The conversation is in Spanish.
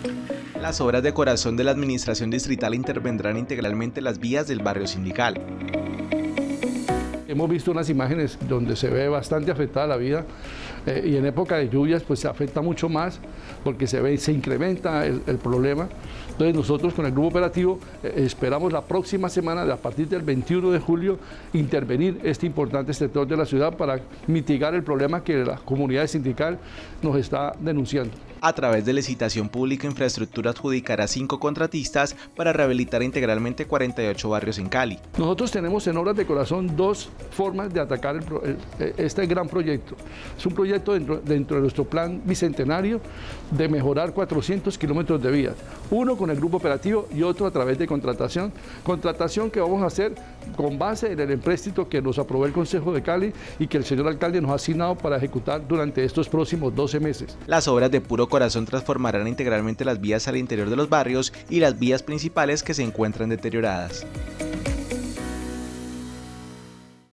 Las obras de corazón de la administración distrital intervendrán integralmente las vías del barrio Sindical. Hemos visto unas imágenes donde se ve bastante afectada la vida y en época de lluvias pues se afecta mucho más porque se incrementa el problema. Entonces nosotros con el grupo operativo esperamos la próxima semana, a partir del 21 de julio, intervenir este importante sector de la ciudad para mitigar el problema que la comunidad sindical nos está denunciando. A través de licitación pública, Infraestructura adjudicará 5 contratistas para rehabilitar integralmente 48 barrios en Cali. Nosotros tenemos en Obras de Corazón 2 formas de atacar este gran proyecto. Es un proyecto dentro de nuestro plan bicentenario de mejorar 400 kilómetros de vías. Uno con el grupo operativo y otro a través de contratación. Contratación que vamos a hacer con base en el empréstito que nos aprobó el Consejo de Cali y que el señor alcalde nos ha asignado para ejecutar durante estos próximos 12 meses. Las obras de Puro Corazón transformarán integralmente las vías al interior de los barrios y las vías principales que se encuentran deterioradas.